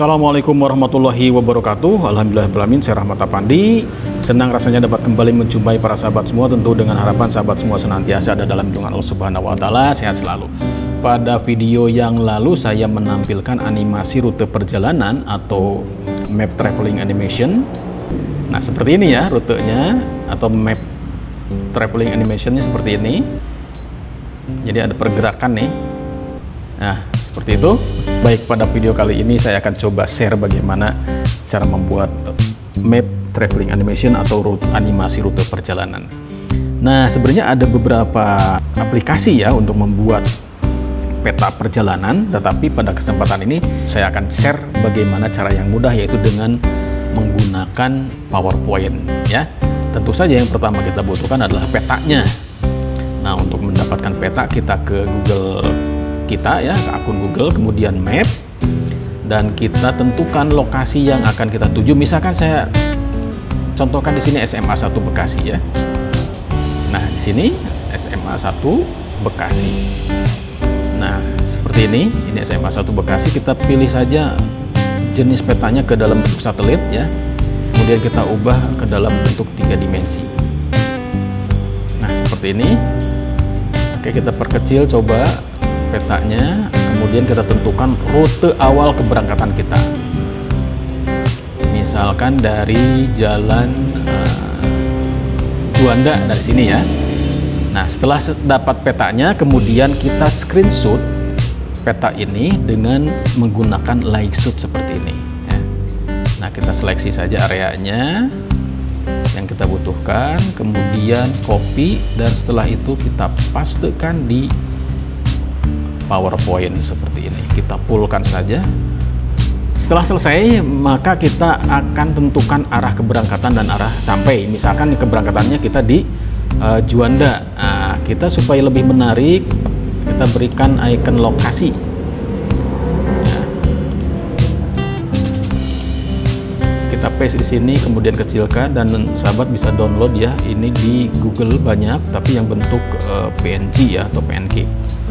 Assalamualaikum warahmatullahi wabarakatuh. Alhamdulillahirrahmanirrahim. Saya Rahmat Apandi. Senang rasanya dapat kembali menjumpai para sahabat semua, tentu dengan harapan sahabat semua senantiasa ada dalam lindungan Allah Subhanahu wa taala, sehat selalu. Pada video yang lalu saya menampilkan animasi rute perjalanan atau map traveling animation. Nah, seperti ini ya rutenya atau map traveling animationnya seperti ini. Jadi ada pergerakan nih. Nah, seperti itu. Baik, pada video kali ini saya akan coba share bagaimana cara membuat map traveling animation atau animasi rute perjalanan. Nah, sebenarnya ada beberapa aplikasi ya untuk membuat peta perjalanan, tetapi pada kesempatan ini saya akan share bagaimana cara yang mudah, yaitu dengan menggunakan PowerPoint ya. Tentu saja yang pertama kita butuhkan adalah petanya. Nah, untuk mendapatkan peta kita ke Google kita ya, ke akun Google, kemudian map, dan kita tentukan lokasi yang akan kita tuju. Misalkan saya contohkan di sini SMA 1 Bekasi ya. Nah, di sini SMA 1 Bekasi. Nah, seperti ini SMA 1 Bekasi. Kita pilih saja jenis petanya ke dalam bentuk satelit ya. Kemudian kita ubah ke dalam bentuk 3 dimensi. Nah, seperti ini. Oke, kita perkecil coba petanya, kemudian kita tentukan rute awal keberangkatan kita. Misalkan dari jalan Juanda dari sini ya. Nah, setelah dapat petanya, kemudian kita screenshot peta ini dengan menggunakan layout seperti ini ya. Nah, kita seleksi saja areanya yang kita butuhkan, kemudian copy, dan setelah itu kita pastekan di PowerPoint seperti ini. Kita pullkan saja. Setelah selesai, maka kita akan tentukan arah keberangkatan dan arah sampai. Misalkan keberangkatannya kita di Juanda. Nah, kita supaya lebih menarik, kita berikan icon lokasi. Nah, kita paste di sini, kemudian kecilkan, dan sahabat bisa download ya. Ini di Google banyak, tapi yang bentuk PNG ya atau PNG.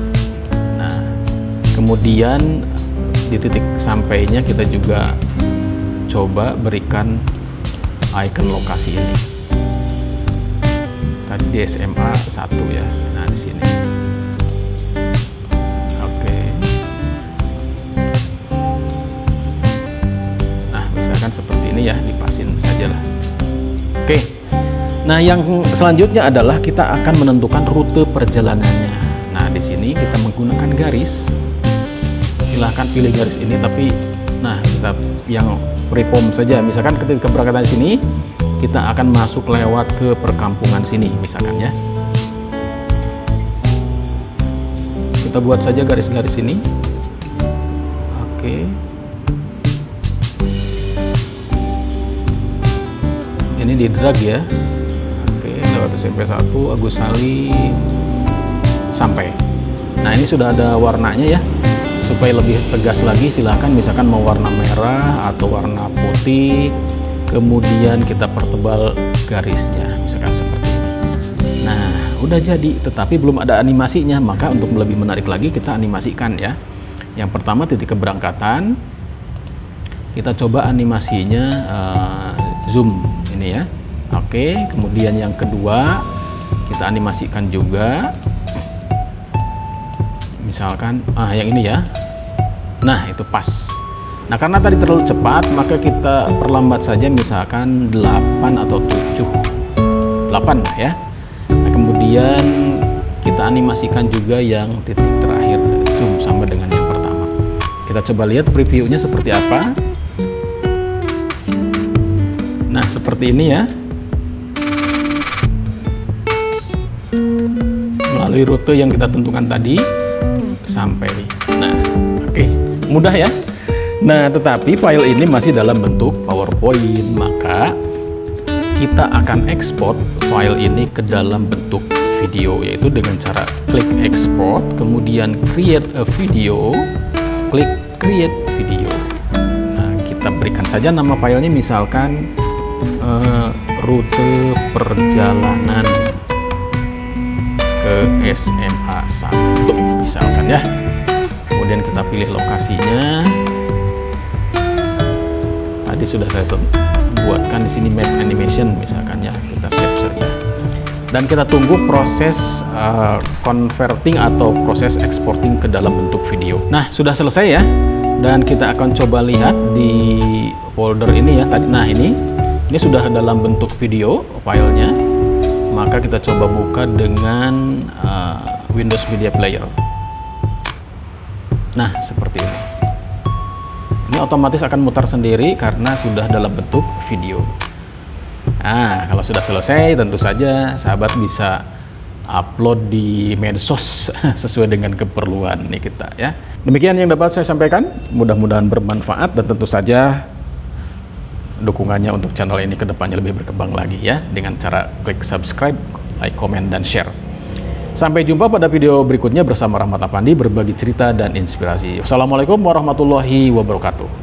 Kemudian di titik sampainya kita juga coba berikan icon lokasi ini. Tadi di SMA 1 ya. Nah, di sini. Oke. Nah, misalkan seperti ini ya, dipasin sajalah. Oke. Nah, yang selanjutnya adalah kita akan menentukan rute perjalanannya. Nah, di sini kita menggunakan garis. Silahkan pilih garis ini, tapi nah kita yang freeform saja. Misalkan ketika keberangkatan sini kita akan masuk lewat ke perkampungan sini misalkan ya. Kita buat saja garis-garis ini. Oke. Ini di drag ya. Oke, lewat SMP 1 Agus Salim sampai. Nah, ini sudah ada warnanya ya. Supaya lebih tegas lagi, silahkan misalkan mau warna merah atau warna putih, kemudian kita pertebal garisnya misalkan seperti ini. Nah, udah jadi, tetapi belum ada animasinya, maka untuk lebih menarik lagi kita animasikan ya. Yang pertama titik keberangkatan, kita coba animasinya zoom ini ya. Oke, kemudian yang kedua kita animasikan juga. Misalkan yang ini ya. Nah, itu pas. Nah, karena tadi terlalu cepat, maka kita perlambat saja, misalkan 8 atau 7. 8 ya. Nah, kemudian kita animasikan juga yang titik terakhir, zoom sama dengan yang pertama. Kita coba lihat previewnya seperti apa. Nah, seperti ini ya. Melalui rute yang kita tentukan tadi sampai. Nah, oke, mudah ya. Nah, tetapi file ini masih dalam bentuk PowerPoint, maka kita akan ekspor file ini ke dalam bentuk video, yaitu dengan cara klik export, kemudian create a video, klik create video. Nah, kita berikan saja nama filenya misalkan rute perjalanan ke SMA 1 misalkan ya. Kemudian kita pilih lokasinya. Tadi sudah saya buatkan di sini map animation misalkan ya, kita save saja. Dan kita tunggu proses converting atau proses exporting ke dalam bentuk video. Nah, sudah selesai ya. Dan kita akan coba lihat di folder ini ya. Nah, ini sudah dalam bentuk video filenya. Maka kita coba buka dengan Windows Media Player. Nah, seperti ini. Ini otomatis akan mutar sendiri karena sudah dalam bentuk video. Nah, kalau sudah selesai, tentu saja sahabat bisa upload di medsos sesuai dengan keperluan nih kita ya. Demikian yang dapat saya sampaikan, mudah-mudahan bermanfaat dan tentu saja dukungannya untuk channel ini ke depannya lebih berkembang lagi ya, dengan cara klik subscribe, like, comment, dan share. Sampai jumpa pada video berikutnya bersama Rahmat Afandi, berbagi cerita dan inspirasi. Wassalamualaikum warahmatullahi wabarakatuh.